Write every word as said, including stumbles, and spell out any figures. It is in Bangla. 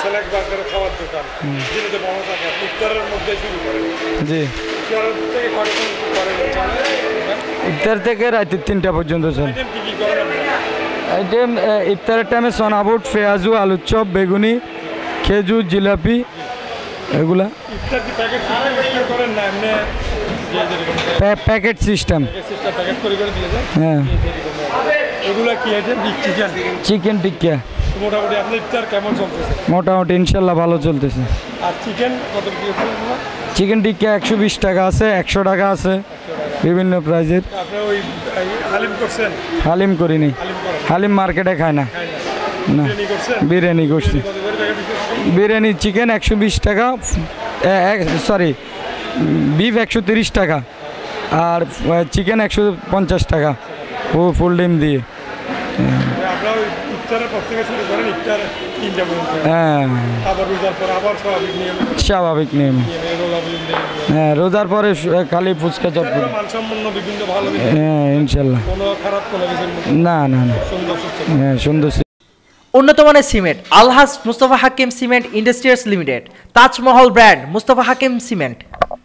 সেলেক্ট বার্গার খাওয়ার দোকান যেটা বড় থাকে আপনি ইফতারের মধ্যে শুরু করেন জি ইফতারের থেকে কয়টা করেন ইফতার থেকে রাত তিনটা পর্যন্ত চলে আইটেম কি কি করেন আইটেম ইফতারের টাইমে সোনাবুট পেঁয়াজু আলুর চপ বেগুনি খেজুর জিলাপি এগুলা ইফতার কি প্যাকেট সিস্টেম করেন না এমনি প্যাকেট সিস্টেম সিস্টেম প্যাকেট করে করে দিয়ে দেন হ্যাঁ এগুলা কি আইটেম চিকেন চিকেন টিক্কা মোটামুটি আপনার ইফতার কেমন চলতেছে মোটামুটি ইনশাল্লাহ ভালো চলতেছে আর চিকেন কত কি চিকেন টিক্কা একশো বিশ টাকা আছে একশো টাকা আছে বিভিন্ন প্রাইজের আপনি ওই হালিম করছেন হালিম করিনি হালিম মার্কেটে খায় না না বিরিয়ানি করছি বিরিয়ানি চিকেন একশো বিশ টাকা সরি বিফ একশো তিরিশ টাকা আর চিকেন একশো পঞ্চাশ টাকা ও ফুল ডিম দিয়ে হ্যাঁ স্বাভাবিক নিয়ম হ্যাঁ রোজার পরে খালি ফুচকা চট হ্যাঁ ইনশাল্লাহ না না না হ্যাঁ সুন্দর উন্নত মানের cement Alhaj Mustafa Hakim cement industrials limited Taj Mahal brand Mustafa Hakim cement